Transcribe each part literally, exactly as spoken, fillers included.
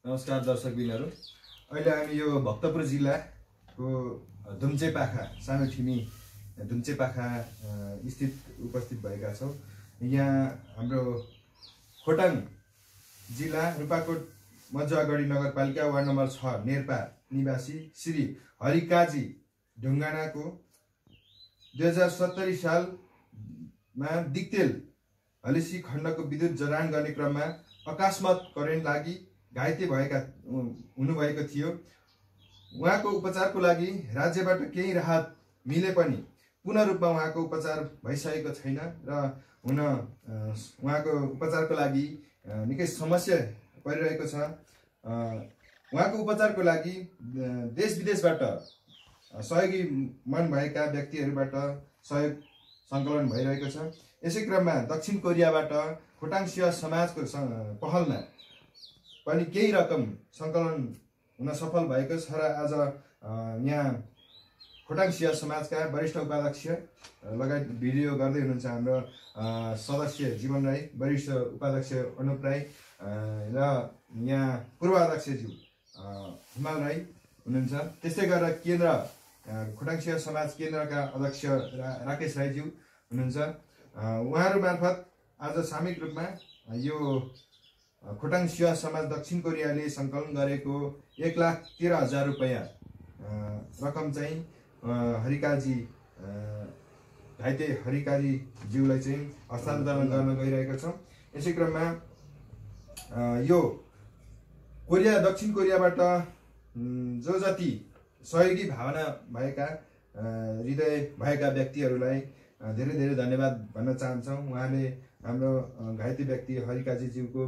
नमस्कार दर्शकबिनहरू। अहिले हामी यो भक्तपुर जिल्लाको धुम्चेपाखा सानो ठिमी धुम्चेपाखा स्थित उपस्थित भएका छौँ। यहाँ हाम्रो खोटाङ जिल्ला रूपाकोट मजुवागढी नगरपालिका वार्ड नम्बर छ नेर्पा निवासी श्री हरिकाजी ढुङ्गानाको दुई हजार सत्तरी सालमा दिक्तेल हलेसी खण्डको विद्युत जडान गर्ने क्रममा अकस्मात करेन्ट लागि घाइते भएका हुनुभएको थियो। उहाँको उपचारको लागि राज्यबाट केही राहत मिले पनि पूर्ण रूपमा उहाँको उपचार भइसकेको छैन र हुन उहाँको उपचारको लागि निकै समस्या परिरहेको छ। उहाँको उपचारको लागि देश विदेशबाट सहयोगी मन भएका व्यक्तिहरूबाट सहयोग सङ्कलन भइरहेको छ। यसै क्रममा दक्षिण कोरियाबाट खोटाङ सेवा समाजको पहलमा पनि केही रकम सङ्कलन हुन सफल भएको छ र आज यहाँ खोटाङ सेवा समाजका वरिष्ठ उपाध्यक्ष लगायत भिडियो गर्दै हुनुहुन्छ हाम्रो सदस्य जीवन राई, वरिष्ठ उपाध्यक्ष अनुप राई र यहाँ पूर्वाध्यक्षज्यू हिमाल राई हुनुहुन्छ। त्यस्तै गरेर केन्द्र खोटाङ सेवा समाज केन्द्रका अध्यक्ष राकेश राईज्यू हुनुहुन्छ। उहाँहरू मार्फत आज सामूहिक रूपमा यो खोटाङ सेवा समाज दक्षिण कोरियाले सङ्कलन गरेको एक लाख तेह्र हजार रुपियाँ रकम चाहिँ हरिकाजी घाइते हरिकाजी ज्यूलाई चाहिँ हस्तान्तरण गर्न गइरहेको छौँ। यसै क्रममा यो कोरिया दक्षिण कोरियाबाट जो जति सहयोगी भावना भएका हृदय भएका व्यक्तिहरूलाई धेरै धेरै धन्यवाद भन्न चाहन्छौँ। उहाँले हाम्रो घाइते व्यक्ति हरिकाजीज्यूको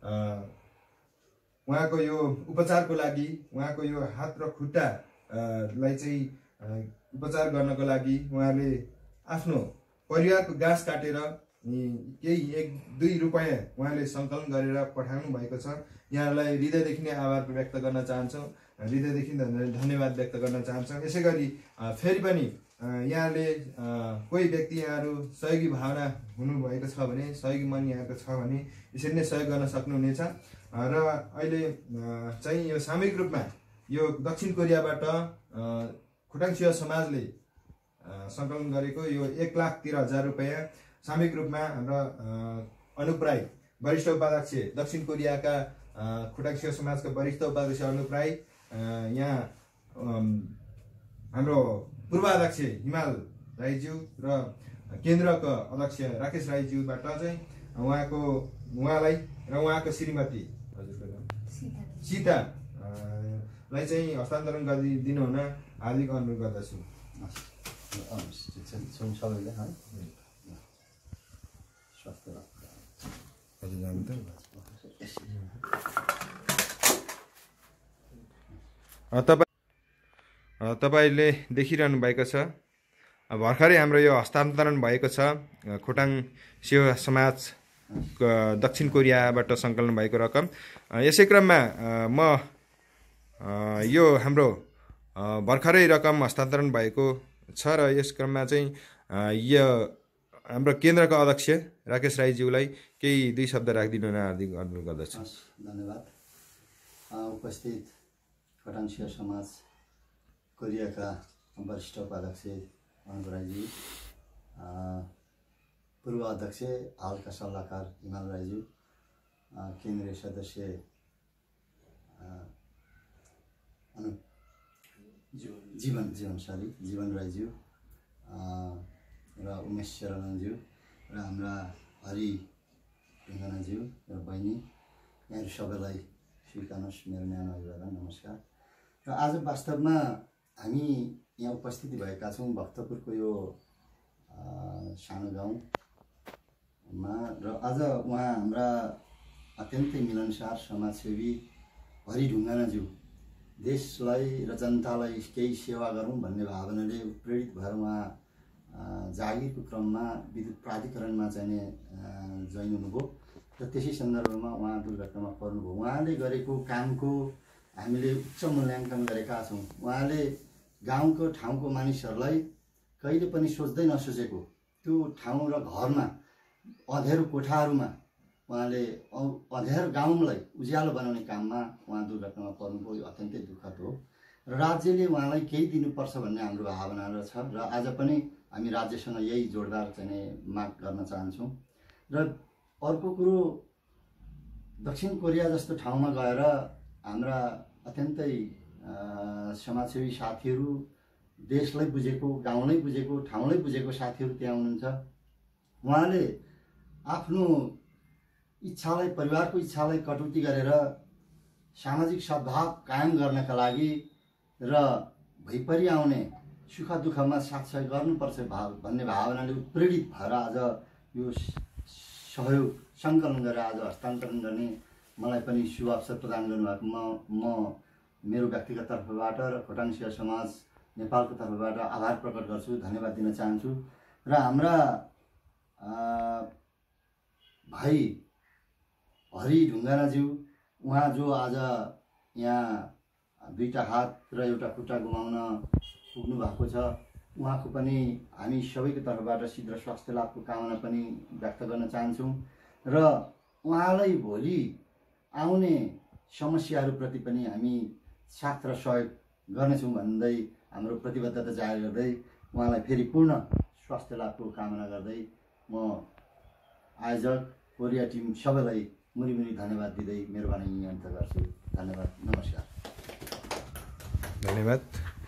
उहाँको यो उपचारको लागि उहाँको यो हात र खुट्टालाई चाहिँ उपचार गर्नको लागि उहाँले आफ्नो परिवारको गाँस काटेर केही एक दुई रुपियाँ उहाँले सङ्कलन गरेर पठाउनु भएको छ। यहाँलाई हृदयदेखि नै आभार व्यक्त गर्न चाहन्छौँ, हृदयदेखि धन्यवाद व्यक्त गर्न चाहन्छौँ। यसै गरी फेरि पनि यहाँले कोही व्यक्ति यहाँहरू सहयोगी भावना हुनुभएको छ भने, सहयोगी मन यहाँको छ भने यसरी नै सहयोग गर्न सक्नुहुनेछ। र अहिले चाहिँ यो सामूहिक रूपमा यो दक्षिण कोरियाबाट खोटाङ सेवा समाजले सङ्कलन गरेको यो एक लाख तेह्र हजार रुपियाँ सामूहिक रूपमा हाम्रा अनुप राई, वरिष्ठ उपाध्यक्ष दक्षिण कोरियाका खोटाङ सेवा समाजका वरिष्ठ उपाध्यक्ष अनुप राई, यहाँ हाम्रो पूर्वाध्यक्ष हिमाल राईज्यू र केन्द्रका अध्यक्ष राकेश राईज्यूबाट चाहिँ उहाँको उहाँलाई र उहाँको श्रीमती सीतालाई चाहिँ हस्तान्तरण गरिदिनु हुन हार्दिक अनुरोध गर्दछु। तपाईँले देखिरहनु भएको छ भर्खरै हाम्रो यो हस्तान्तरण भएको छ खोटाङ सेवा समाज दक्षिण कोरियाबाट सङ्कलन भएको रकम। यसै क्रममा म यो हाम्रो भर्खरै रकम हस्तान्तरण भएको छ र यस क्रममा चाहिँ यो हाम्रो केन्द्रका अध्यक्ष राकेश राईज्यूलाई केही दुई शब्द राखिदिनु हुन हार्दिक अनुरोध गर्दछु। धन्यवाद। उपस्थित खोटाङ सेवा समाज कोरियाका वरिष्ठ उपाध्यक्ष अनुप राईज्यू, पूर्व अध्यक्ष हालका सल्लाहकार हिमाल राईज्यू, केन्द्रीय सदस्य अनुप जीवन जीवन सरी जीवन राईज्यू र उमेश शरणज्यू र हाम्रा हरि ढुङ्गानाज्यू र बहिनी, यहाँहरू सबैलाई स्वीकार्नुहोस् मेरो न्यानो अभिवादन, नमस्कार। र आज वास्तवमा हामी यहाँ उपस्थिति भएका छौँ भक्तपुरको यो सानो गाउँमा र आज उहाँ हाम्रा अत्यन्तै मिलनसार समाजसेवी हरि ढुङ्गानाज्यू देशलाई र जनतालाई केही सेवा गरौँ भन्ने भावनाले प्रेरित भएर उहाँ जागिरको क्रममा विद्युत प्राधिकरणमा चाहिँ जोइन हुनुभयो र त्यसै सन्दर्भमा उहाँ दुर्घटनामा पर्नुभयो। उहाँले गरेको कामको हामीले उच्च मूल्याङ्कन गरेका छौँ। उहाँले गाउँको ठाउँको मानिसहरूलाई कहिले पनि सोच्दै नसोचेको त्यो ठाउँ र घरमा अँध्यारो कोठाहरूमा उहाँले अँध्यारो गाउँलाई उज्यालो बनाउने काममा उहाँ दुर्घटनामा पर्नुभयो। यो अत्यन्तै दुःखद हो र राज्यले उहाँलाई केही दिनुपर्छ भन्ने हाम्रो भावना छ र आज पनि हामी राज्यसँग यही जोडदार चाहिँ माग गर्न चाहन्छौँ। र अर्को कुरो, दक्षिण कोरिया जस्तो ठाउँमा गएर हाम्रा अत्यन्तै समाजसेवी साथीहरू, देशलाई बुझेको, गाउँलाई बुझेको, ठाउँलाई बुझेको साथीहरू त्यहाँ हुनुहुन्छ। उहाँले आफ्नो इच्छालाई, परिवारको इच्छालाई कटौती गरेर सामाजिक सद्भाव कायम गर्नका लागि र भइपरि आउने सुख दुःखमा साथसहयोग गर्नुपर्छ भाव भन्ने भावनाले उत्प्रेरित भएर आज यो सहयोग सङ्कलन गरेर आज हस्तान्तरण गर्ने मलाई पनि शुभ अवसर प्रदान गर्नुभएको म म मेरो व्यक्तिगत तर्फबाट र खोटाङ सेवा समाज नेपालको तर्फबाट आभार प्रकट गर्छु, धन्यवाद दिन चाहन्छु। र हाम्रा भाइ हरि ढुङ्गानाज्यू, उहाँ जो आज यहाँ दुईटा हात र एउटा खुट्टा गुमाउन पुग्नु भएको छ, उहाँको पनि हामी सबैको तर्फबाट शीघ्र स्वास्थ्य लाभको कामना पनि व्यक्त गर्न चाहन्छौँ र उहाँलाई भोलि आउने समस्याहरूप्रति पनि हामी साथ र सहयोग गर्नेछौँ भन्दै हाम्रो प्रतिबद्धता जाहेर गर्दै उहाँलाई फेरि पूर्ण स्वास्थ्य लाभको कामना गर्दै म आयोजक कोरिया टिम सबैलाई मुरी मुरी धन्यवाद दिँदै मेरो भनाइ यहीँ अन्त गर्छु। धन्यवाद, नमस्कार। धन्यवाद।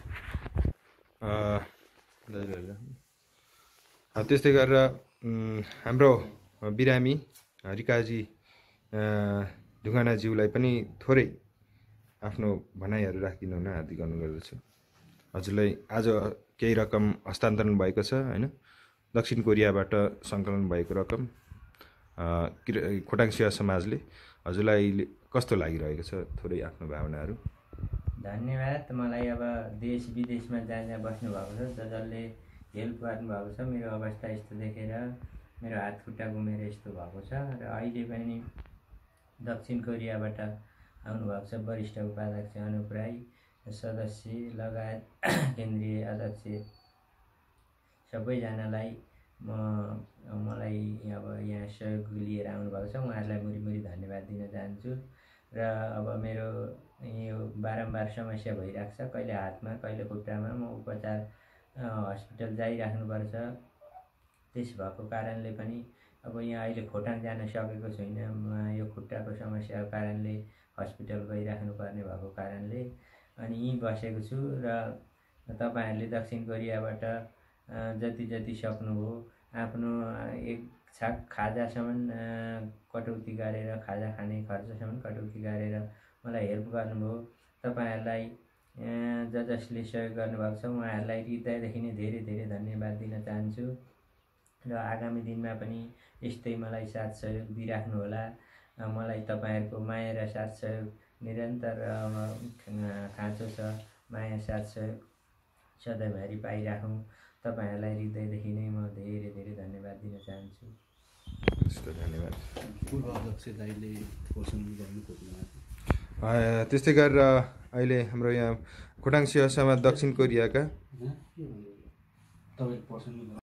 त्यस्तै गरेर हाम्रो बिरामी रिकाजी ढुङ्गानाज्यूलाई पनि थोरै आफ्नो भनाइहरू राखिदिनु हुन हार्दिक अनुरोध गर्दछु। हजुरलाई आज केही रकम हस्तान्तरण भएको छ होइन, दक्षिण कोरियाबाट सङ्कलन भएको रकम खोटाङ सेवा समाजले हजुरलाई कस्तो लागिरहेको छ, थोरै आफ्नो भावनाहरू। धन्यवाद। मलाई अब देश विदेशमा जहाँ जहाँ बस्नु भएको छ, ज जसले हेल्प गर्नुभएको छ, मेरो अवस्था यस्तो देखेर मेरो हात खुट्टा गुमेर यस्तो भएको छ र अहिले पनि दक्षिण कोरियाबाट आउनुभएको छ वरिष्ठ उपाध्यक्ष अनुप राई, सदस्य लगायत केन्द्रीय अध्यक्ष सबैजनालाई म मलाई अब यहाँ सहयोग लिएर आउनुभएको छ, उहाँहरूलाई मुरी मुरी धन्यवाद दिन चाहन्छु। र अब मेरो यो बारम्बार समस्या भइरहेको छ, कहिले हातमा कहिले खुट्टामा, म उपचार हस्पिटल जाइराख्नुपर्छ। त्यस भएको कारणले पनि अब यहाँ अहिले खोटाङ जान सकेको छैन, म यो खुट्टाको समस्याको कारणले हस्पिटल गइराख्नु पर्ने भएको कारणले अनि यहीँ बसेको छु। र तपाईँहरूले दक्षिण कोरियाबाट जति जति सक्नुभयो आफ्नो एक छाक खाजासम्म कटौती गरेर, खाजा खाने खर्चसम्म कटौती गरेर मलाई हेल्प गर्नुभयो। तपाईँहरूलाई ज जसले सहयोग गर्नुभएको छ उहाँहरूलाई हृदयदेखि नै धेरै धेरै धन्यवाद दिन चाहन्छु। र आगामी दिनमा पनि यस्तै मलाई साथ सहयोग दिइराख्नु होला। मलाई तपाईँहरूको माया र साथ सहयोग निरन्तर खाँचो छ, माया साथ सहयोग सधैँभरि पाइराखौँ। तपाईँहरूलाई हृदयदेखि नै म धेरै धेरै धन्यवाद दिन चाहन्छु। धन्यवाद। पूर्वाध्यक्ष दाइले पोषण गर्नु त्यस्तै गरेर अहिले हाम्रो यहाँ खोटाङ सेवा समाज दक्षिण कोरियाका